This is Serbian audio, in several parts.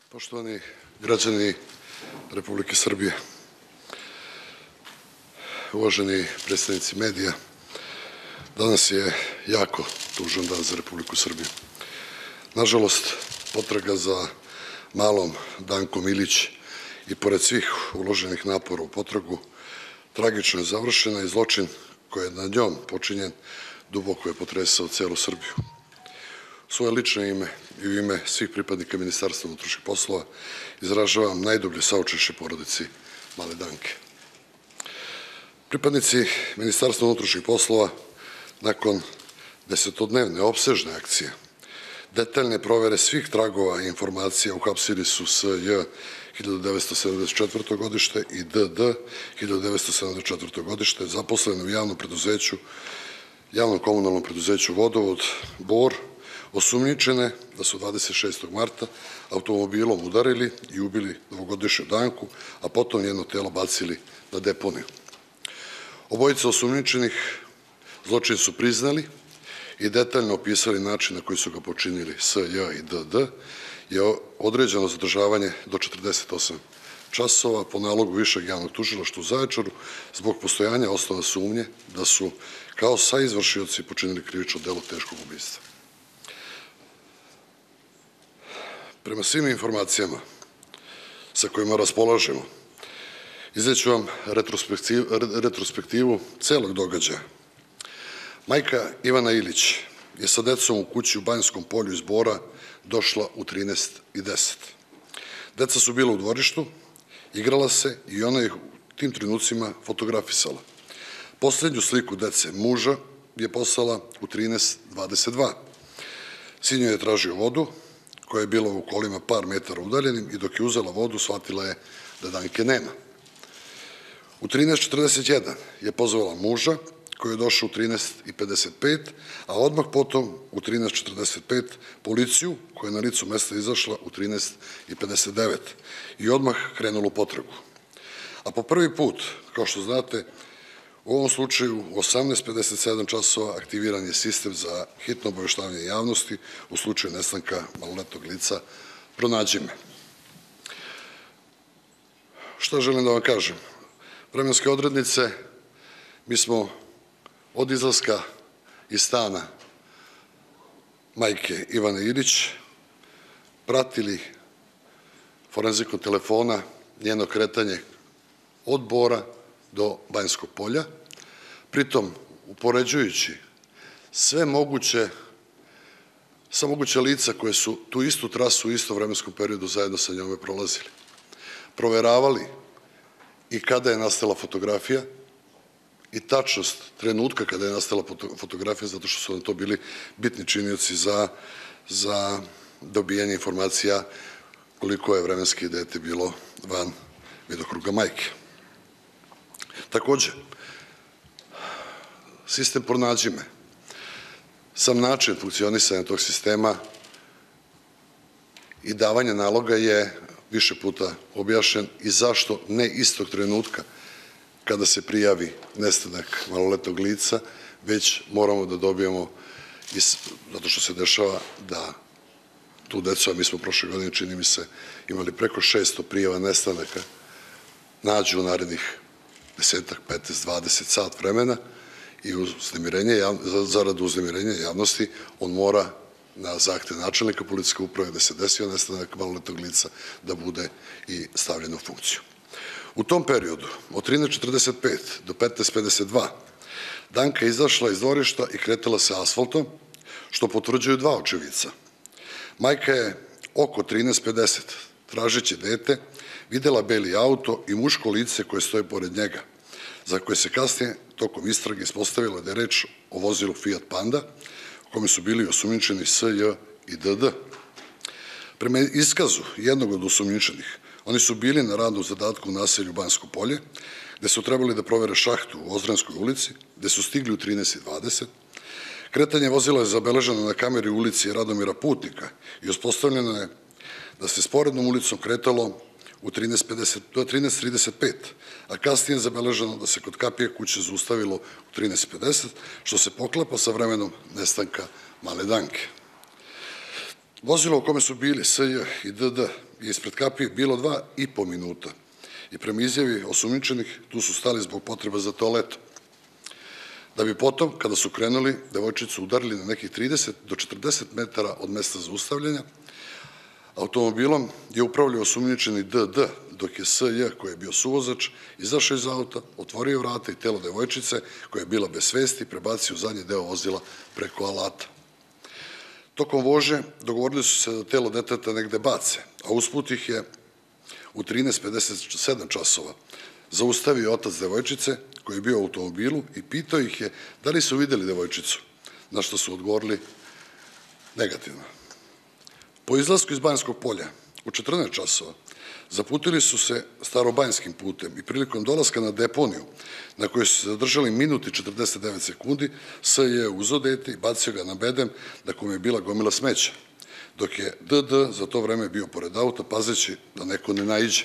Poštovani građani Republike Srbije, uvaženi predstavnici medija, danas je jako tužan dan za Republiku Srbiju. Nažalost, potraga za malom Dankom Ilić i pored svih uloženih napora u potragu, tragično je završena i zločin koji je nad njom počinjen duboko je potresao celu Srbiju. U svoje lično ime i u ime svih pripadnika Ministarstva unutrašnjih poslova izražavam najdublje saučešće porodici male Danke. Pripadnici Ministarstva unutrašnjih poslova nakon desetodnevne opsežne akcije, detaljne provere svih tragova i informacija uhapsili su S.J. 1974. godište i D.D. 1974. godište, zaposleni u javnom komunalnom preduzeću Vodovod Bor, osumnjičene da su 26. marta automobilom udarili i ubili dvogodišnju Danku, a potom njeno telo bacili na deponiju. Obojica osumnjičenih zločin su priznali i detaljno opisali način na koji su ga počinili S.J. i D.D. je određeno zadržavanje do 48 časova po nalogu Višeg javnog tužilaštva u Zaječaru zbog postojanja osnova sumnje da su kao saizvršioci počinili krivično delo teškog ubistva. Prema svim informacijama sa kojima raspolažemo, izreću vam retrospektivu celog događaja. Majka Ivana Ilić je sa decom u kući u Banjskom polju iz Bora došla u 13:10. Deca su bila u dvorištu, igrala se i ona ih u tim trenucima fotografisala. Poslednju sliku dece muža je poslala u 13:22. Sin joj je tražio vodu, koja je bila u kolima par metara udaljenim i dok je uzela vodu, shvatila je da Danke nema. U 13:41 je pozvala muža, koji je došao u 13:55, a odmah potom u 13:45 policiju, koja je na licu mesta izašla u 13:59 i odmah krenula u potragu. A po prvi put, kao što znate, u ovom slučaju u 18:57 časova aktiviran je sistem za hitno obaveštavanje javnosti u slučaju nestanka maloletnog lica Pronađi me. Šta želim da vam kažem? Vremenske odrednice, mi smo od izlaska iz stana majke Ivane Ilić pratili forenzikom telefona njeno kretanje od Bora do Banjskog polja, pritom upoređujući sva moguća lica koje su tu istu trasu u istom vremenskom periodu zajedno sa njome prolazili. Proveravali i kada je nastala fotografija i tačnost trenutka kada je nastala fotografija, zato što su nam to bili bitni činioci za dobijanje informacija koliko je vremenski dete bilo van vidokruga majke. Takođe, sistem Pronađi me, sam način funkcionisanja tog sistema i davanja naloga je više puta objašnjen i zašto ne istog trenutka kada se prijavi nestanak maloletnog lica, već moramo da dobijemo, zato što se dešava da tu decu, a mi smo prošle godine, čini mi se, imali preko 600 prijava nestanaka, nađu u narednih 10, 15, 20 sat vremena i zarad uznemirenja javnosti on mora na zahtev načelnika policijske uprave da se desio nestanak maloletnog lica da bude i stavljen u funkciju. U tom periodu, od 13:45 do 15:52, Danka je izašla iz dvorišta i kretala se asfaltom, što potvrđuju dva očevica. Majka je oko 13:50, tražeći dete, videla beli auto i muško lice koje stoje pored njega, za koje se kasnije tokom istrage ispostavilo da je reč o vozilu Fiat Panda, u kome su bili osumnjičeni S.J. i D.D. Prema iskazu jednog od osumnjičenih, oni su bili na radnom zadatku u naselju Banjsko polje, gde su trebali da provere šahtu u Ozrenskoj ulici, gde su stigli u 13:20. Kretanje vozila je zabeleženo na kameri u ulici Radomira Putnika i uspostavljeno je da se sporednom ulicom kretalo u 13:35, a kasnije je zabeleženo da se kod kapije kuće zaustavilo u 13:50, što se poklapa sa vremenom nestanka male Danke. Vozilo u kome su bili S.J. i D.D. je ispred kapije bilo 2,5 minuta i prema izjavi osumnjičenih tu su stali zbog potreba za toaletom. Da bi potom, kada su krenuli, devojčicu udarili na nekih 30 do 40 metara od mesta zaustavljanja. Automobilom je upravljao osumnjičeni DD, dok je SJ, koji je bio suvozač, izašao iz auta, otvorio vrata i telo devojčice, koja je bila bez svesti, prebacio u zadnji deo vozila preko alata. Tokom vožnje dogovorili su se da telo deteta negde bace, a usput ih je u 13:57 časova zaustavio otac devojčice, koji je bio u automobilu i pitao ih je da li su videli devojčicu, na što su odgovorili negativno. Po izlasku iz Banjskog polja u 14 časova zaputili su se starobanjskim putem i prilikom dolaska na deponiju, na kojoj su se zadržali minut i 49 sekundi, S je uzeo dete i bacio ga na bedem na kojem je bila gomila smeća, dok je DD za to vreme bio pored auta, pazeći da neko ne naiđe.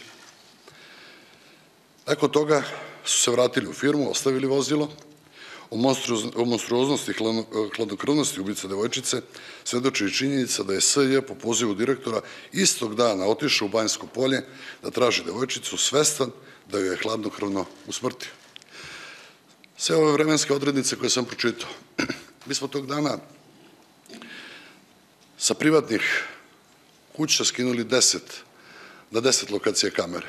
Nakon toga su se vratili u firmu, ostavili vozilo. O monstruoznosti i hladnokrvnosti ubice devojčice svedoči i činjenica da je SJ po pozivu direktora istog dana otišao u Banjsko polje da traži devojčicu, svestan da ju je hladnokrvno usmrtio. Sve ove vremenske odrednice koje sam pročitao, mi smo tog dana sa privatnih kuća skinuli na 10 lokacija kamere.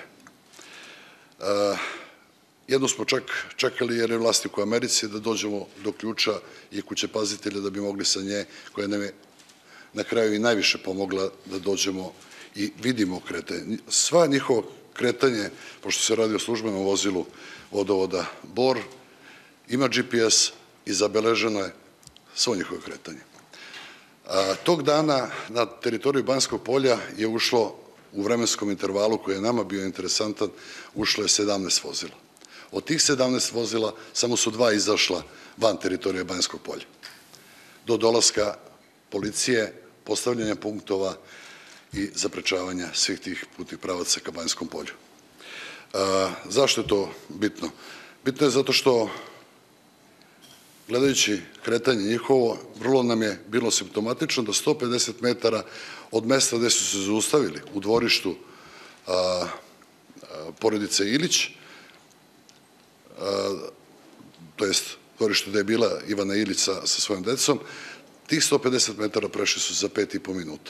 Jednu smo čak čekali jer je vlasnik u Americi da dođemo do ključa i kuće pazitelja da bi mogli sa nje, koja nam je na kraju i najviše pomogla da dođemo i vidimo kretanje. Sva njihovo kretanje, pošto se radi o službenom vozilu vodovoda Bor, ima GPS i zabeleženo je svo njihovo kretanje. Tog dana na teritoriju Banjskog polja je ušlo u vremenskom intervalu koji je nama bio interesantan, ušlo je 17 vozila. Od tih 17 vozila samo su 2 izašla van teritorije Banjskog polja. Do dolaska policije, postavljanja punktova i zaprečavanja svih tih putnih pravaca ka Banjskom polju. Zašto je to bitno? Bitno je zato što, gledajući kretanje njihovo, vrlo nam je bilo simptomatično da 150 metara od mesta gde su se zaustavili u dvorištu porodice Ilić, to jest dvorištu gde je bila Ivana Ilić sa svojom decom, tih 150 metara prešli su za 5,5 minuta.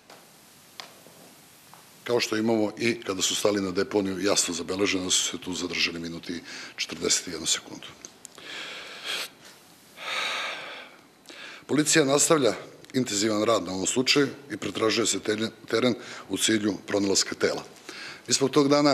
Kao što imamo i kada su stali na deponiju, jasno zabeleženo da su se tu zadržali minuti i 41 sekundu. Policija nastavlja intenzivan rad na ovom slučaju i pretražuje se teren u cilju pronalaska tela. Mi smo tog dana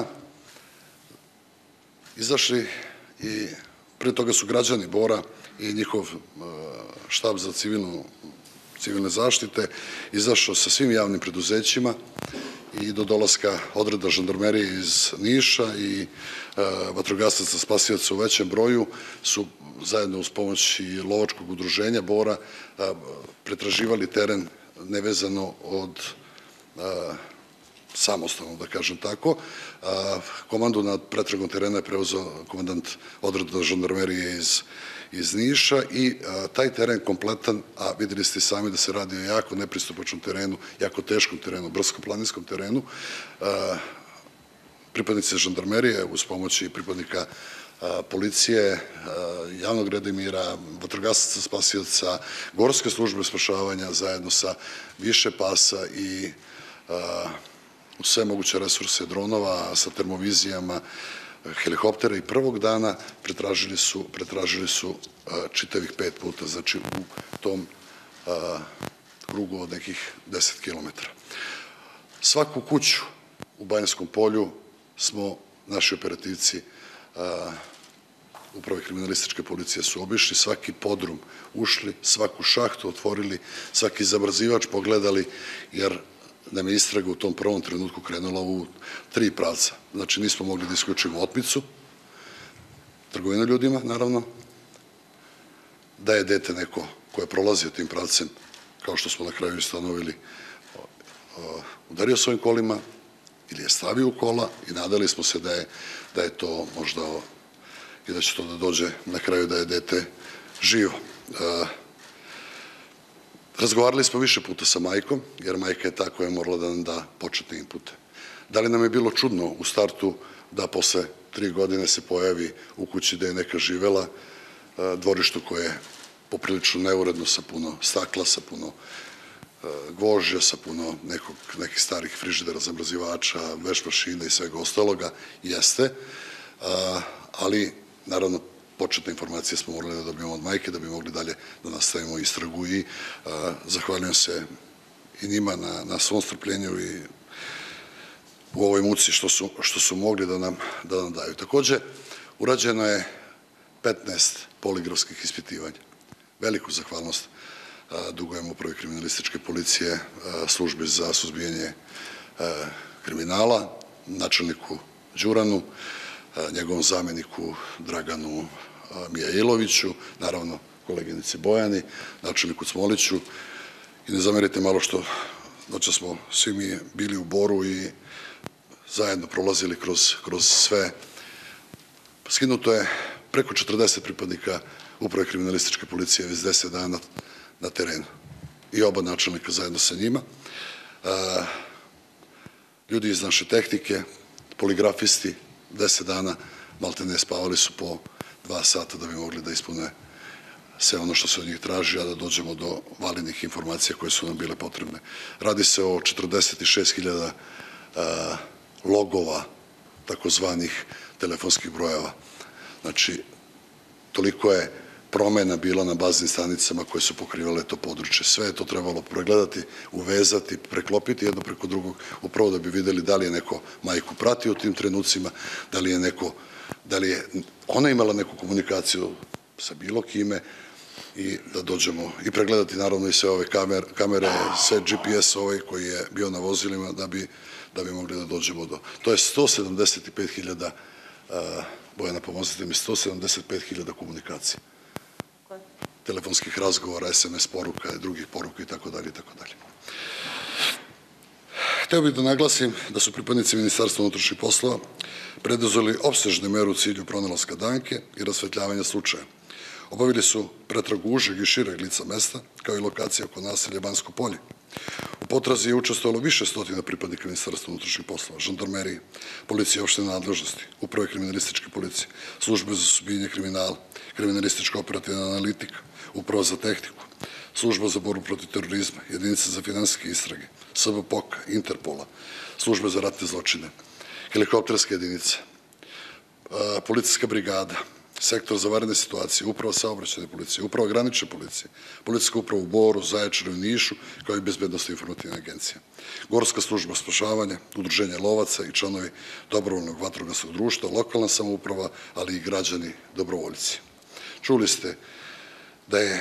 izašli i pre toga su građani Bora i njihov štab za civilne zaštite izašao sa svim javnim preduzećima i do dolaska odreda žandarmerije iz Niša i vatrogasaca spasioca u većem broju su zajedno uz pomoć i lovačkog udruženja Bora pretraživali teren nevezano od samostalno, da kažem tako. Komandu nad pretragom terena je preuzeo komandant odreda žandarmerije iz Niša i taj teren kompletan, a videli ste sami da se radi o jako nepristupačnom terenu, jako teškom terenu, brdsko-planinskom terenu. Pripadnici žandarmerije uz pomoć i pripadnika policije, javnog reda i mira, vatrogasaca spasioca, gorske službe spašavanja zajedno sa više pasa i sve moguće resurse dronova sa termovizijama, helikoptera i prvog dana pretražili su čitavih 5 puta, znači u tom krugu od nekih 10 kilometara. Svaku kuću u Banjskom polju smo naši operativci Uprave kriminalističke policije su obišli, svaki podrum ušli, svaku šahtu otvorili, svaki zabrzivač pogledali, jer nam je istraga u tom prvom trenutku krenula u 3 pravca. Znači, nismo mogli da isključimo otmicu, trgovinu ljudima, naravno, da je dete neko ko je prolazio tim pravcem, kao što smo na kraju ustanovili, udario svojim kolima ili je stavio u kola i nadali smo se da je to možda i da će to da dođe na kraju da je dete živo. Razgovarali smo više puta sa majkom, jer majka je ta koja je morala da nam da početne inpute. Da li nam je bilo čudno u startu da posle 3 godine se pojavi u kući da je neka živela, dvorištu koje je poprilično neuredno, sa puno stakla, sa puno gvožđa, sa puno nekih starih frižidera, zamrzivača, veš mašina i svega ostaloga, jeste, ali naravno početne informacije smo morali da dobijemo od majke da bi mogli dalje da nastavimo istragu i zahvaljujem se i njima na svom strpljenju i u ovoj muci što su mogli da nam daju. Takođe, urađeno je 15 poligrafskih ispitivanja. Veliku zahvalnost dugujem Upravi kriminalističke policije, Službi za suzbijanje kriminala, načelniku Đuranu, njegovom zameniku Draganu Mijailoviću, naravno koleginici Bojani, načelniku Cmoliću i ne zamerite malo što noćas smo svi mi bili u Boru i zajedno prolazili kroz sve. Skinuto je preko 40 pripadnika Uprave kriminalističke policije već 10 dana na terenu i oba načelnika zajedno sa njima. Ljudi iz naše tehnike, poligrafisti, 10 dana maltene spavali su po 2 sata da bi mogli da ispune sve ono što se od njih traži, a da dođemo do validnih informacija koje su nam bile potrebne. Radi se o 46.000 logova takozvanih telefonskih brojeva. Znači, toliko je promena bila na baznim stanicama koje su pokrivale to područje. Sve je to trebalo pregledati, uvezati, preklopiti jedno preko drugog, upravo da bi videli da li je neko majku pratio u tim trenucima, da li je ona imala neku komunikaciju sa bilo kime i da dođemo i pregledati naravno i sve ove kamere, sve GPS koji je bio na vozilima da bi mogli da dođemo do... To je 175.000, Bojana, pomozite mi, 175.000 komunikacija. Telefonskih razgovora, SMS poruka, drugih poruka i tako dalje i tako dalje. Hteo bih da naglasim da su pripadnici Ministarstva unutrašnjih poslova preduzeli opsežne mere u cilju pronalaska Danke i rasvetljavanja slučaja. Obavili su pretragu užeg i šireg lica mesta, kao i lokacije oko naselja Banjsko polje. U potrazi je učestvovalo više stotina pripadnika Ministarstva unutrašnjih poslova, žandarmerije, policije opštine nadležnosti, Uprave kriminalističke policije, Službe za suzbijanje kriminala, kriminalistička operativna analitika, Uprava za tehniku, Služba za borbu protiv terorizma, Jedinica za finansijske istrage, SBPOK, Interpola, Službe za ratne zločine, helikopterske jedinice, policijska brigada, Sektor za vanredne situacije, Uprava saobraćajne policije, Uprava granične policije, Policijska uprava u Boru, Zaječaru i Nišu, kao i Bezbednosna informativna agencija. Gorska služba spašavanja, Udruženje lovaca i članovi dobrovoljnog vatrogasnog društva, lokalna samouprava, ali i građani dobrovoljci. Čuli ste da je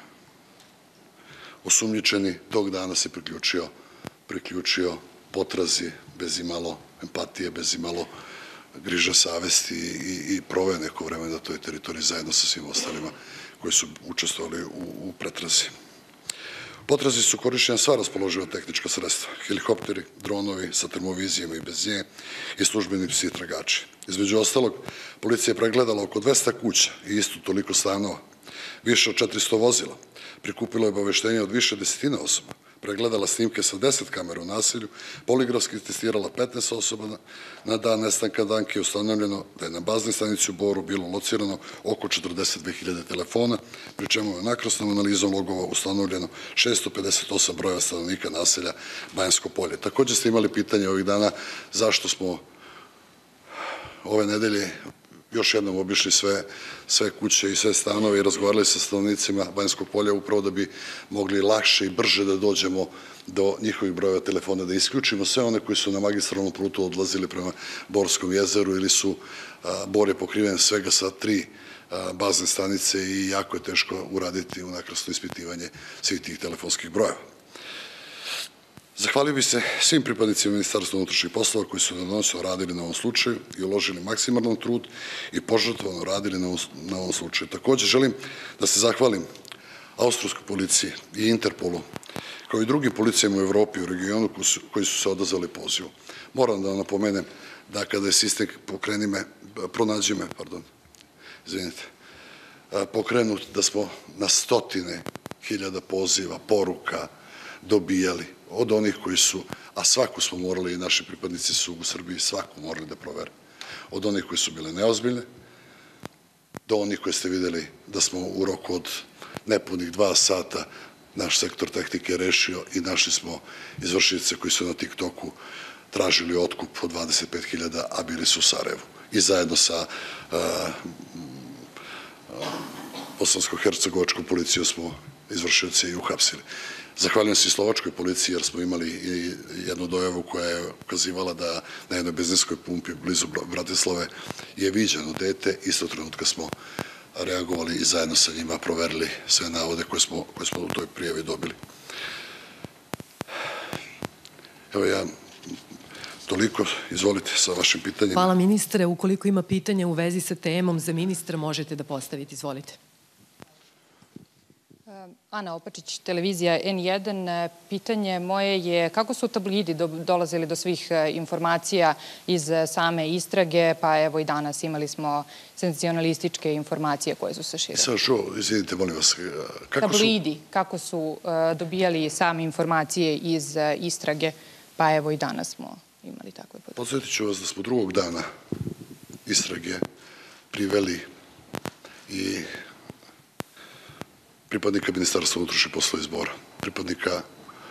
osumnjičeni tog dana se priključio potrazi bez imalo empatije, bez imalo griža savesti i proveo neko vreme na toj teritoriji zajedno sa svim ostalima koji su učestvovali u pretrazi. U potrazi su korišćena sva raspoloživa tehnička sredstva, helikopteri, dronovi sa termovizijama i bez nje i službeni psi tragači. Između ostalog, policija je pregledala oko 200 kuća i isto toliko stanova, više od 400 vozila, prikupila je obaveštenje od više desetina osoba, pregledala snimke sa 10 kamera u naselju, poligrafski testirala 15 osoba na dan nestanka Danke i ustanovljeno da je na baznoj stanici u Boru bilo locirano oko 42.000 telefona, pri čemu je nakrasnom analizom logova ustanovljeno 658 brojeva stanovnika naselja Banjsko polje. Takođe ste imali pitanje ovih dana zašto smo ove nedelje još jednom obišli sve kuće i sve stanove i razgovarali sa stanovnicima Banjskog polja upravo da bi mogli lakše i brže da dođemo do njihovih brojeva telefona, da isključimo sve one koji su na magistralnom putu odlazili prema Borskom jezeru ili su, Bor je pokriven svega sa 3 bazne stanice i jako je teško uraditi unakrasno ispitivanje svih tih telefonskih brojeva. Zahvalio bih se svim pripadnicima Ministarstva unutrašnjih poslova koji su danonoćno radili na ovom slučaju i uložili maksimalan trud i požrtvovano radili na ovom slučaju. Takođe želim da se zahvalim Austrijskoj policiji i Interpolu, kao i drugim policijama u Evropi i u regionu koji su se odazvali pozivu. Moram da vam napomenem da kada je sistem pokrenut, da smo na stotine hiljada poziva, poruka dobijali od onih koji su, a svaku smo morali, i naši pripadnici su u Srbiji svaku morali da provere, od onih koji su bile neozbiljne, do onih koje ste videli da smo u roku od nepunih 2 sata naš sektor tehnike rešio i našli smo izvršioce koji su na TikToku tražili otkup od 25.000, a bili su u Sarajevu. I zajedno sa bosansko-hercegovačkom policijom smo izvršioce i uhapsili. Zahvaljujem se i slovačkoj policiji jer smo imali i jednu dojavu koja je ukazivala da na jednoj benzinskoj pumpi blizu Bratislave je viđeno dete. Istog trenutka smo reagovali i zajedno sa njima proverili sve navode koje smo u toj prijavi dobili. Evo ja toliko, izvolite sa vašim pitanjima. Hvala ministre. Ukoliko ima pitanja u vezi sa temom za ministra, možete da postavite. Izvolite. Ana Opačić, televizija N1. Pitanje moje je kako su tabloidi dolazili do svih informacija iz same istrage, pa evo i danas imali smo senzacionalističke informacije koje su se širile. Sada što, izvinite, molim vas. Tabloidi, kako su dobijali same informacije iz istrage, pa evo i danas smo imali takve podatke. Podsjetit ću vas da smo drugog dana istrage priveli i pripadnika Ministarstva unutrašnjih poslova iz Bora, pripadnika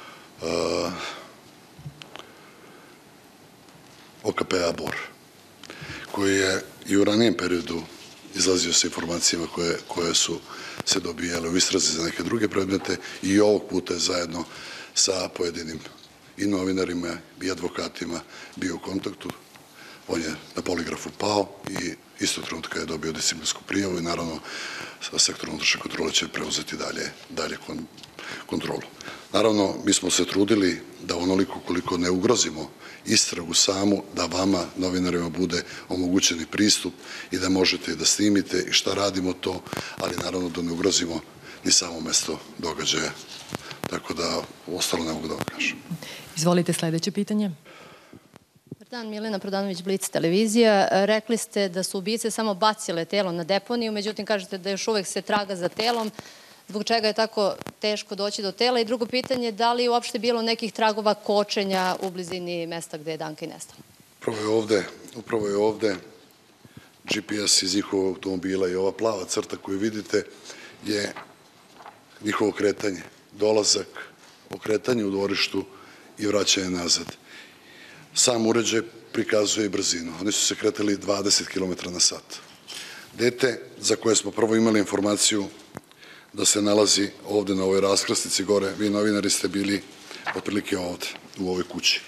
OKP-a Bor, koji je i u ranijem periodu izlazio sa informacijama koje su se dobijale u istrazi za neke druge predmete i ovog puta je zajedno sa pojedinim i novinarima i advokatima bio u kontaktu. On je na poligrafu pao i istog trenutka je dobio disciplinsku prijavu i naravno sektor unutrašnje kontrole će preuzeti dalje kontrolu. Naravno, mi smo se trudili da onoliko koliko ne ugrozimo istragu samu, da vama, novinarima, bude omogućeni pristup i da možete da snimite i šta radimo to, ali naravno da ne ugrozimo ni samo mesto događaja. Tako da, ostalo ne mogu da vam kažem. Izvolite sledeće pitanje. Dan, Milena Prodanović, Blic televizija. Rekli ste da su ubice samo bacile telo na deponiju, međutim kažete da još uvek se traga za telom. Zbog čega je tako teško doći do tela? I drugo pitanje, da li je uopšte bilo nekih tragova kočenja u blizini mesta gde je Danka i nestala? Upravo je ovde GPS iz njihovog automobila i ova plava crta koju vidite je njihovo kretanje, dolazak, okretanje u dvorištu i vraćanje nazad. Sam uređaj prikazuje i brzinu. Oni su se kretali 20 km na sat. Dete, za koje smo prvo imali informaciju da se nalazi ovde na ovoj raskrsnici gore, vi novinari ste bili otprilike ovde, u ovoj kući,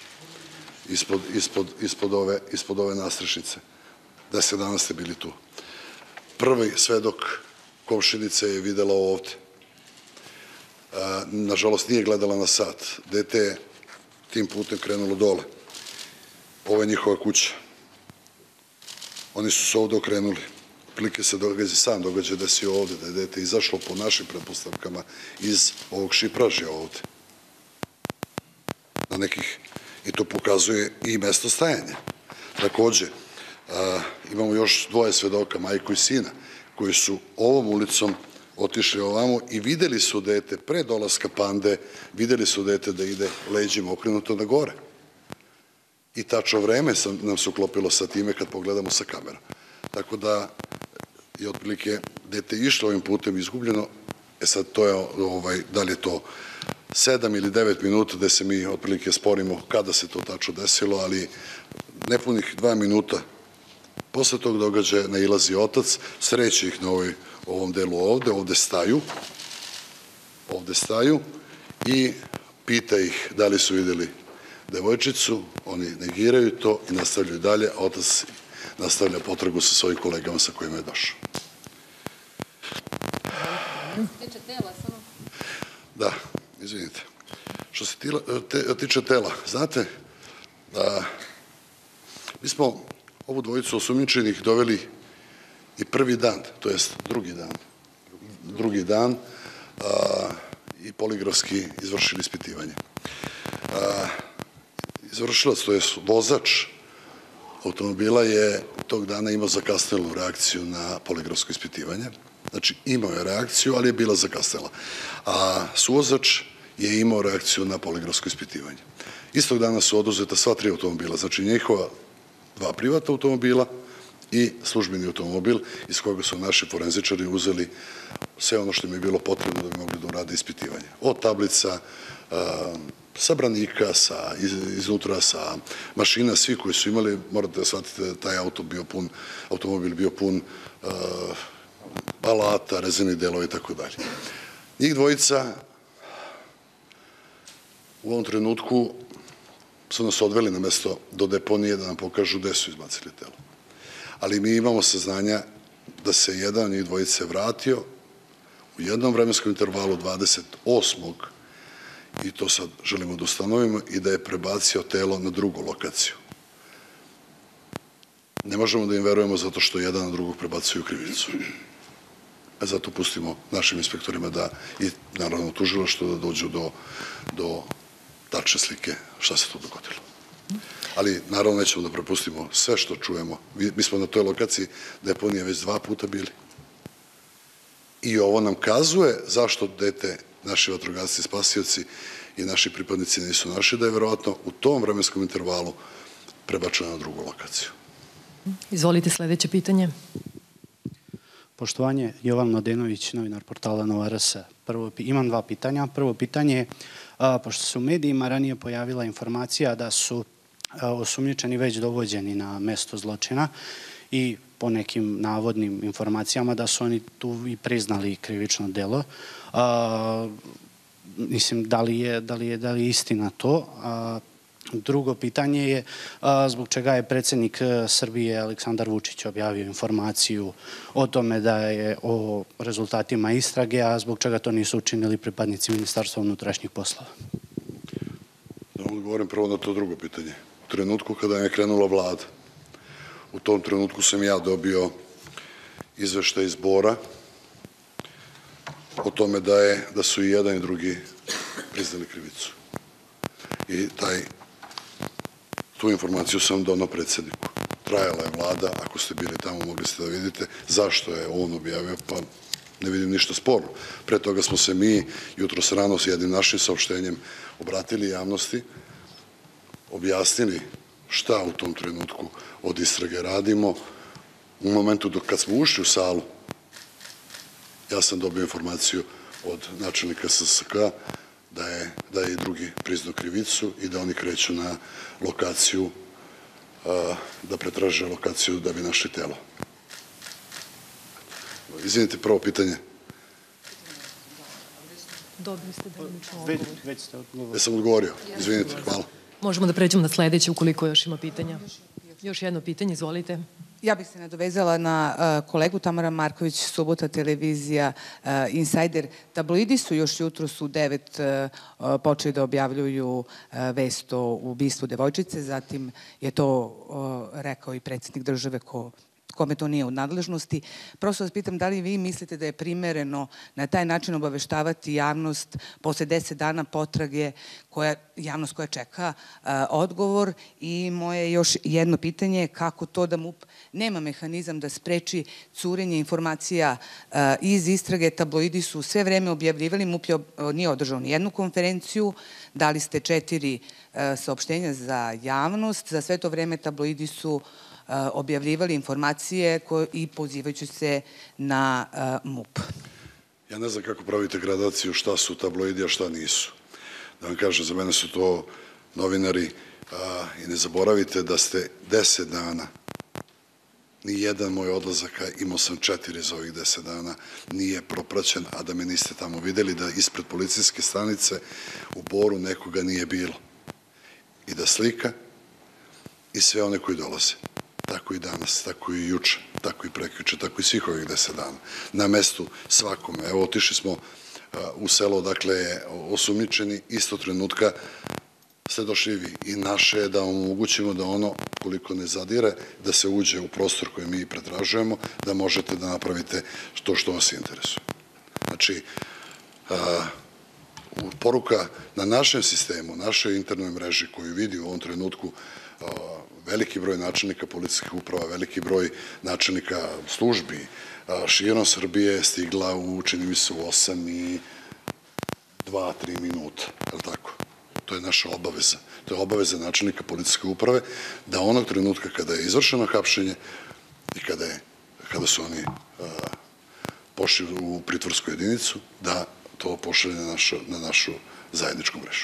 ispod ove nastrešnice. 10 dana ste bili tu. Prvi svedok komšinice je videla ovde. Nažalost, nije gledala na sat. Dete je tim putem krenulo dole. Ovo je njihova kuća. Oni su se ovde okrenuli. Prilike se sam događa da si ovde, da je dete izašlo po našim pretpostavkama iz ovog šipražja ovde. Na nekih, i to pokazuje i mesto stajanja. Takođe, imamo još dvoje svedoka, majku i sina, koji su ovom ulicom otišli ovamo i videli su dete pre dolaska Pande, videli su dete da ide leđima okrenuto na gore. I tačno vreme nam se uklopilo sa time kad pogledamo sa kamera. Tako da je otprilike dete išlo ovim putem izgubljeno. Sad to je, da li je to 7 ili 9 minuta da se mi otprilike sporimo kada se to tačno desilo, ali nepunih 2 minuta posle tog događaja nailazi otac, sreće ih na ovom delu ovde staju i pita ih da li su videli devojčicu, oni negiraju to i nastavljaju dalje, a otac nastavlja potragu sa svojim kolegama sa kojima je došao. Tiče tela samo? Da, izvinite. Što se tiče tela, znate, mi smo ovu dvojicu osumnjičenih doveli i prvi dan, to jest drugi dan i poligrafski izvršili ispitivanje. Izvršilac, to je vozač automobila, je tog dana imao zakasnelu reakciju na poligrafsko ispitivanje. Znači, imao je reakciju, ali je bila zakasnela. A suvozač je imao reakciju na poligrafsko ispitivanje. Istog dana su oduzeta sva 3 automobila, znači njihova 2 privatna automobila i službeni automobil iz koga su naši forenzičari uzeli sve ono što im je bilo potrebno da bi mogli da urade ispitivanje. Od tablica, sa branika, iznutra, sa mašina, svi koji su imali, morate da shvatite da taj automobil bio pun alata, rezervnih delova i tako dalje. Njih dvojica u ovom trenutku su nas odveli na mesto do deponije da nam pokažu gde su izbacili telo. Ali mi imamo saznanja da se jedan od njih dvojice vratio u jednom vremenskom intervalu 28. i to sad želimo da ustanovimo i da je prebacio telo na drugu lokaciju. Ne možemo da im verujemo zato što jedan na drugog prebacuju krivicu. Zato pustimo našim inspektorima da i naravno tužilaštvo da dođu do tačne slike šta se tu dogodilo. Ali naravno nećemo da prepustimo sve što čujemo. Mi smo na toj lokaciji deponije već 2 puta bili. I ovo nam kazuje zašto dete, naši vatrogasci, spasioci i naši pripadnici nisu našli, da je verovatno u tom vremenskom intervalu prebačeno na drugu lokaciju. Izvolite sledeće pitanje. Poštovanje, Jovan Mladenović, novinar portala Nova RS. Imam 2 pitanja. Prvo pitanje je, pošto se u medijima ranije pojavila informacija da su osumnjičeni već dovođeni na mesto zločina i po nekim navodnim informacijama da su oni tu i priznali krivično delo. Mislim, da li je istina to? Drugo pitanje je zbog čega je predsjednik Srbije Aleksandar Vučić objavio informaciju o tome da je o rezultatima istrage, a zbog čega to nisu učinili pripadnici Ministarstva unutrašnjih poslova? Da vam odgovorim prvo na to drugo pitanje. U trenutku kada je krenula vlada, u tom trenutku sam ja dobio izveštaj iz Bora o tome da su i jedan i drugi priznali krivicu. I tu informaciju sam donao predsjedniku. Trajala je vlada, ako ste bili tamo mogli ste da vidite zašto je on objavio, pa ne vidim ništa sporno. Pre toga smo se mi jutros rano s jednim našim saopštenjem obratili javnosti, objasnili šta u tom trenutku od istrage radimo. U momentu kad smo ušli u salu, ja sam dobio informaciju od načelnika SSK da je i drugi priznao krivicu i da oni kreću na lokaciju, da pretraže lokaciju da bi našli telo. Izvinite, prvo pitanje. Dobili ste delimično odgovor. Već ste odgovorili. Ja sam odgovorio. Izvinite, hvala. Možemo da pređemo na sledeće ukoliko još ima pitanja. Još jedno pitanje, izvolite. Ja bih se nadovezala na kolegu Tamara Marković, Subota televizija, Insajder. Tabloidi su još jutros u 9 počeli da objavljuju vest o ubistvu devojčice, zatim je to rekao i predsjednik države kome to nije u nadležnosti. Prosto vas pitam da li vi mislite da je primereno na taj način obaveštavati javnost posle 10 dana potrage, javnost koja čeka odgovor. I moje još jedno pitanje, kako to da MUP nema mehanizam da spreči curenje informacija iz istrage? Tabloidi su sve vreme objavljivali, MUP nije održao ni jednu konferenciju, dali ste 4 saopštenja za javnost, za sve to vreme tabloidi su objavljivali informacije i pozivajući se na MUP. Ja ne znam kako pravite gradaciju šta su tabloidi, a šta nisu. Da vam kažem, za mene su to novinari i ne zaboravite da ste 10 dana, ni jedan moj odlazaka, imao sam 4 za ovih 10 dana, nije propraćen, a da me niste tamo videli, da ispred policijske stanice u Boru nekoga nije bilo. I da slika i sve one koji dolaze. Tako i danas, tako i juče, tako i prekjuče, tako i svih ovih 10 dana. Na mestu svakome. Evo, otišli smo u selo, dakle, osumnjičeni, isto trenutka ste došli vi. I naše je da omogućimo da ono, koliko ne zadire, da se uđe u prostor koji mi pretražujemo, da možete da napravite to što vas interesuje. Znači, poruka na našem sistemu, našoj internoj mreži koju vidi u ovom trenutku veliki broj načelnika policijskih uprava, veliki broj načelnika službi širom Srbije stigla u, čini mi se, u 8 i 2-3 minuta, je li tako? To je naša obaveza. To je obaveza načelnika policijske uprave da onog trenutka kada je izvršeno hapšenje i kada su oni pošli u pritvorsku jedinicu, da to pošalje na našu zajedničku mrežu.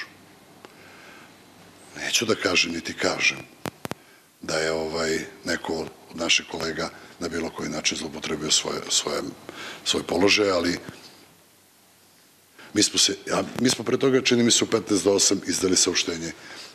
Neću da kažem, niti kažem, da je neko od naših kolega na bilo koji način zlopotrebio svoj položaj, ali mi smo pre toga, čini mi se, u 7:45 izdali saopštenje